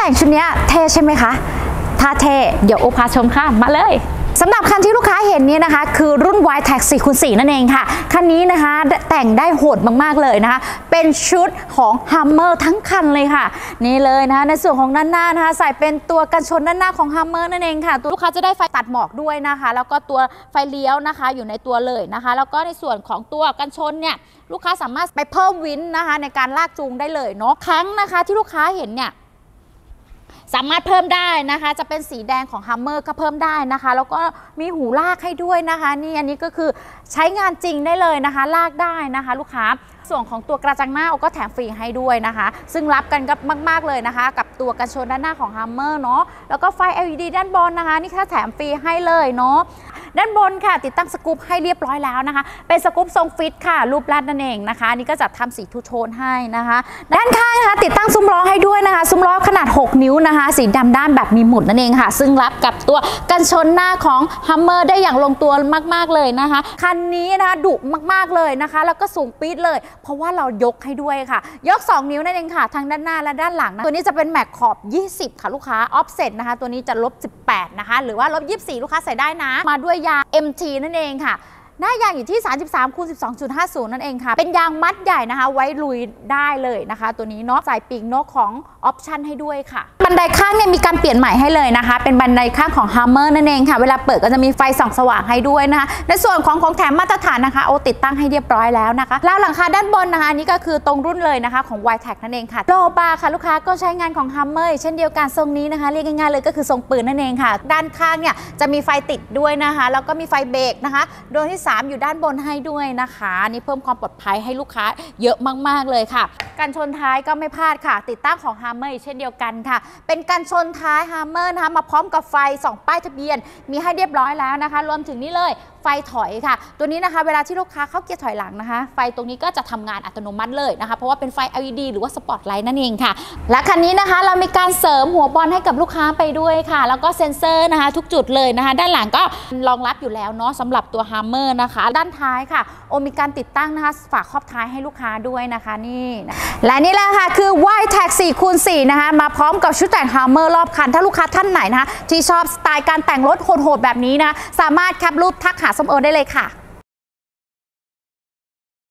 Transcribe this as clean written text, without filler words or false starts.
แต่งชุดนี้เท่ใช่ไหมคะถ้าเท่เดี๋ยวโอพาชมค่ะมาเลยสำหรับคันที่ลูกค้าเห็นนี้นะคะคือรุ่น Y-Tech 4x4 นั่นเองค่ะคันนี้นะคะแต่งได้โหดมากๆเลยนะคะเป็นชุดของ Hummer ทั้งคันเลยค่ะนี่เลยนะคะในส่วนของด้านหน้านะคะใส่เป็นตัวกันชนด้านหน้าของ Hummer นั่นเองค่ะลูกค้าจะได้ไฟตัดหมอกด้วยนะคะแล้วก็ตัวไฟเลี้ยวนะคะอยู่ในตัวเลยนะคะแล้วก็ในส่วนของตัวกันชนเนี่ยลูกค้าสามารถไปเพิ่มวินนะคะในการลากจูงได้เลยเนาะครั้งนะคะที่ลูกค้าเห็นเนี่ยสามารถเพิ่มได้นะคะจะเป็นสีแดงของ Hummer ก็เพิ่มได้นะคะแล้วก็มีหูลากให้ด้วยนะคะนี่อันนี้ก็คือใช้งานจริงได้เลยนะคะลากได้นะคะลูกค้าส่วนของตัวกระจังหน้าก็แถมฟรีให้ด้วยนะคะซึ่งรับกันกับมากๆเลยนะคะกับตัวกันชนด้านหน้าของ Hummer เนาะแล้วก็ไฟ LED ด้านบนนะคะนี่ค่ะแถมฟรีให้เลยเนาะด้านบนค่ะติดตั้งสกู๊ปให้เรียบร้อยแล้วนะคะเป็นสกู๊ปทรงฟิตค่ะรูปลัดนั่นเองนะคะนี่ก็จะทำสีทูโทนให้นะคะด้านข้างนะคะติดตั้งซุ้มล้อให้ด้วยนะคะซุ้มล้อขนาด6นิ้วนะคะสีดำด้านแบบมีหมุดนั่นเองค่ะซึ่งรับกับตัวกันชนหน้าของ Hummer ได้อย่างลงตัวมากๆเลยนะคะคันนี้นะคะดุมากๆเลยนะคะแล้วก็สูงปี๊ดเลยเพราะว่าเรายกให้ด้วยค่ะยก2นิ้วนั่นเองค่ะทั้งด้านหน้าและด้านหลังนะตัวนี้จะเป็นแม็กขอบ20ค่ะลูกค้าออฟเซ็ตนะคะตัวนี้จะ-18นะคะหรือว่า-24ลูกค้าใส่ได้นะมาด้วยยาง MT นั่นเองค่ะหน้ายางอยู่ที่33x12.50นั่นเองค่ะเป็นยางมัดใหญ่นะคะไว้ลุยได้เลยนะคะตัวนี้เนาะใส่ปีกนกของออปชั่นให้ด้วยค่ะบันไดข้างเนี่ยมีการเปลี่ยนใหม่ให้เลยนะคะเป็นบันไดข้างของ Hummer นั่นเองค่ะเวลาเปิดก็จะมีไฟส่องสว่างให้ด้วยนะคะในส่วนของแถมมาตรฐานนะคะติดตั้งให้เรียบร้อยแล้วนะคะราวหลังคาด้านบนนะคะนี่ก็คือตรงรุ่นเลยนะคะของ Y-Tech นั่นเองค่ะโลบาร์ค่ะลูกค้าก็ใช้งานของ Hummer เช่นเดียวกันทรงนี้นะคะเรียกง่ายๆเลยก็คือทรงปืนนั่นเองค่ะด้านข้างเนี่ยจะมีไฟติดด้วยนะคะแล้วก็มีไฟเบรกนะคะดวงที่3อยู่ด้านบนให้ด้วยนะคะนี่เพิ่มความปลอดภัยให้ลูกค้าเยอะมากๆเลยค่ะกันชนท้ายก็ไม่พลาดค่ะติดตั้งของ Hummer เช่นเดียวกันค่ะเป็นกันชนท้าย Hummer นะคะมาพร้อมกับไฟ2ป้ายทะเบียนมีให้เรียบร้อยแล้วนะคะรวมถึงนี่เลยไฟถอยค่ะตัวนี้นะคะเวลาที่ลูกค้าเข้าเกียร์ถอยหลังนะคะไฟตรงนี้ก็จะทำงานอัตโนมัติเลยนะคะเพราะว่าเป็นไฟ LED หรือว่าสปอตไลท์นั่นเองค่ะและคันนี้นะคะเรามีการเสริมหัวบอลให้กับลูกค้าไปด้วยค่ะแล้วก็เซ็นเซอร์นะคะทุกจุดเลยนะคะด้านหลังก็รองรับอยู่แล้วเนาะสำหรับตัว Hummer นะคะด้านท้ายค่ะมีการติดตั้งนะคะฝาครอบท้ายให้ลูกค้าด้วยนะคะนี่นะและนี่แหละค่ะคือ Y-Tech 4x4 นะคะมาพร้อมกับชุดแต่ง Hummer รอบคันถ้าลูกค้าท่านไหนนะคะที่ชอบสไตล์การแต่งรถโหดๆแบบนี้นะสามารถแคปรูปทักหาส้มโอได้เลยค่ะ